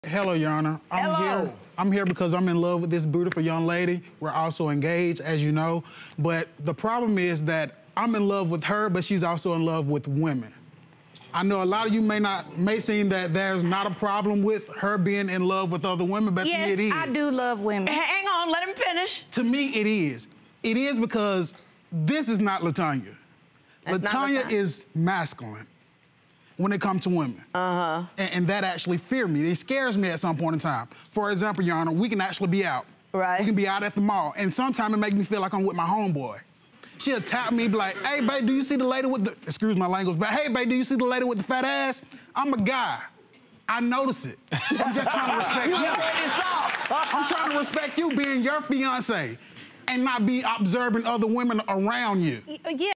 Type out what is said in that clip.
Hello, Your Honor. I'm here because I'm in love with this beautiful young lady. We're also engaged, as you know. But the problem is that I'm in love with her, but she's also in love with women. I know a lot of you may seem that there's not a problem with her being in love with other women, but to me it is. Yes, I do love women. Hang on, let him finish. To me, it is. It is because this is not LaTonya. LaTonya is masculine when it comes to women. And that actually fears me. It scares me at some point in time. For example, Your Honor, we can actually be out. Right. We can be out at the mall, and sometimes it makes me feel like I'm with my homeboy. She'll tap me, be like, hey, babe, do you see the lady with the, excuse my language, but hey, babe, do you see the lady with the fat ass? I'm a guy. I notice it. I'm just trying to respect you. I'm trying to respect you being your fiance and not be observing other women around you. Yeah.